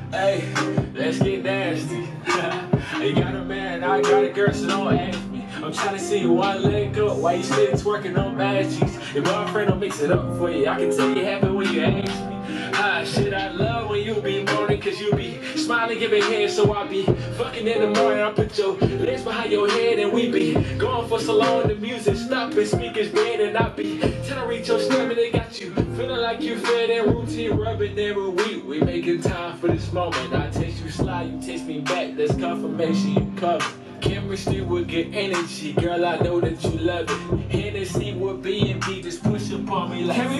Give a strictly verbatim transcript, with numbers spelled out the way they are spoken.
Hey, let's get nasty. You got a man, I got a girl, so don't ask me. I'm trying to see one leg up while you still twerking on bad cheeks. Your boyfriend don't mix it up for you. I can tell you happy when you ask me. Ah, shit, I love when you be moaning, cause you be smiling, giving head, so I be fucking in the morning. I put your legs behind your head and we be going for so long, the music stop and speakers dead, and I be trying to reach your stomach. They got you feeling like you fed in routine, rubbing every week. We making time for this moment. I taste you slide, you taste me back. That's confirmation you cover. Chemistry with good energy, girl, I know that you love it. Hennessy with B and B, just push up on me like